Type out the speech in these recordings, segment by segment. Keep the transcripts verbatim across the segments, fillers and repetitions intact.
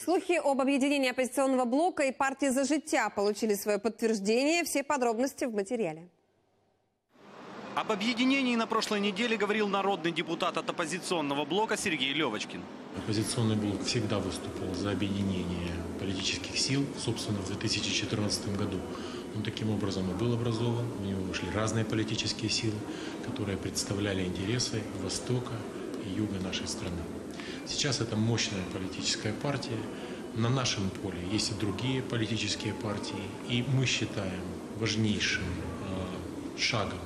Слухи об объединении оппозиционного блока и партии «За життя» получили свое подтверждение. Все подробности в материале. Об объединении на прошлой неделе говорил народный депутат от оппозиционного блока Сергей Левочкин. Оппозиционный блок всегда выступал за объединение политических сил. Собственно, в две тысячи четырнадцатом году он таким образом и был образован. В него вошли разные политические силы, которые представляли интересы Востока и Юга нашей страны. Сейчас это мощная политическая партия. На нашем поле есть и другие политические партии. И мы считаем важнейшим э, шагом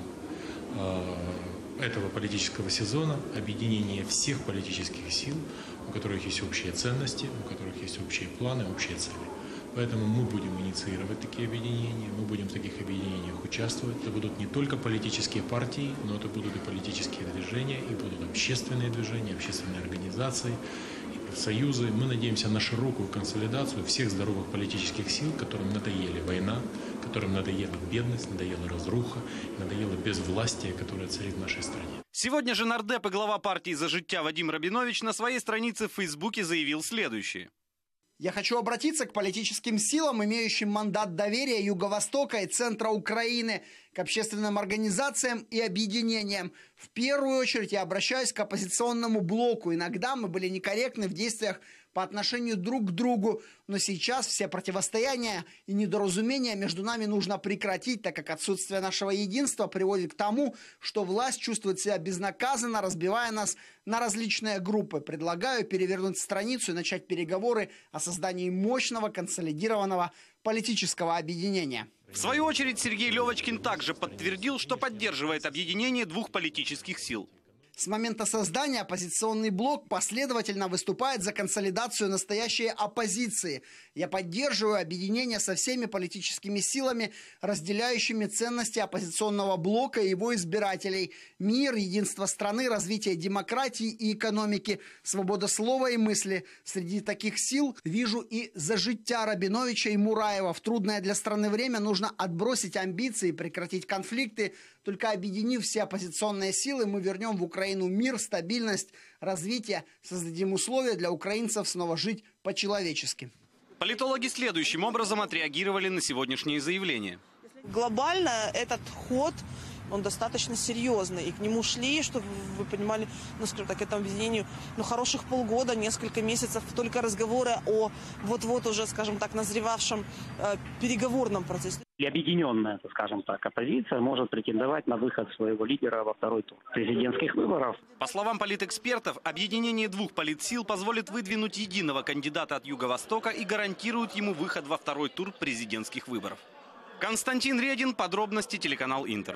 э, этого политического сезона объединение всех политических сил, у которых есть общие ценности, у которых есть общие планы, общие цели. Поэтому мы будем инициировать такие объединения, мы будем в таких объединениях участвовать. Это будут не только политические партии, но это будут и политические движения, и будут общественные движения, общественные организации, и профсоюзы. Мы надеемся на широкую консолидацию всех здоровых политических сил, которым надоели война, которым надоела бедность, надоела разруха, надоело безвластие, которое царит в нашей стране. Сегодня же нардеп и глава партии «За життя» Вадим Рабинович на своей странице в Фейсбуке заявил следующее. Я хочу обратиться к политическим силам, имеющим мандат доверия Юго-Востока и Центра Украины, к общественным организациям и объединениям. В первую очередь я обращаюсь к оппозиционному блоку. Иногда мы были некорректны в действиях по отношению друг к другу, но сейчас все противостояния и недоразумения между нами нужно прекратить, так как отсутствие нашего единства приводит к тому, что власть чувствует себя безнаказанно, разбивая нас на различные группы. Предлагаю перевернуть страницу и начать переговоры о создании мощного, консолидированного политического объединения. В свою очередь Сергей Левочкин также подтвердил, что поддерживает объединение двух политических сил. С момента создания оппозиционный блок последовательно выступает за консолидацию настоящей оппозиции. Я поддерживаю объединение со всеми политическими силами, разделяющими ценности оппозиционного блока и его избирателей. Мир, единство страны, развитие демократии и экономики, свобода слова и мысли. Среди таких сил вижу и «За життя» Рабиновича и Мураева. В трудное для страны время нужно отбросить амбиции, прекратить конфликты. Только объединив все оппозиционные силы, мы вернем в Украину мир, стабильность, развитие, создадим условия для украинцев снова жить по-человечески. Политологи следующим образом отреагировали на сегодняшнее заявление. Глобально этот ход, он достаточно серьезный. И к нему шли, чтобы вы понимали, ну, скажем так, этому объединению, ну, хороших полгода, несколько месяцев, только разговоры о вот-вот уже, скажем так, назревавшем э, переговорном процессе. И объединенная, скажем так, оппозиция может претендовать на выход своего лидера во второй тур президентских выборов. По словам политэкспертов, объединение двух политсил позволит выдвинуть единого кандидата от Юго-Востока и гарантирует ему выход во второй тур президентских выборов. Константин Редин, подробности, телеканал Интер.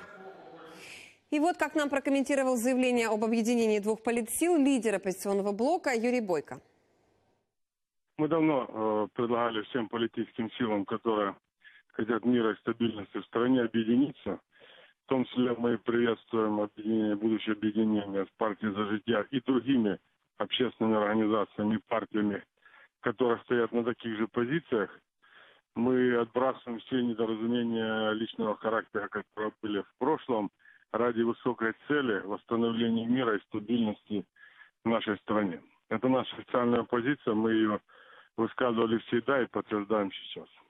И вот как нам прокомментировал заявление об объединении двух политсил лидер оппозиционного блока Юрий Бойко. Мы давно э, предлагали всем политическим силам, которые хотят мира и стабильности в стране, объединиться. В том числе мы приветствуем объединение, будущее объединение с партией «За життя» и другими общественными организациями и партиями, которые стоят на таких же позициях. Мы отбрасываем все недоразумения личного характера, которые были в прошлом, ради высокой цели восстановления мира и стабильности в нашей стране. Это наша официальная позиция, мы ее высказывали всегда и подтверждаем сейчас.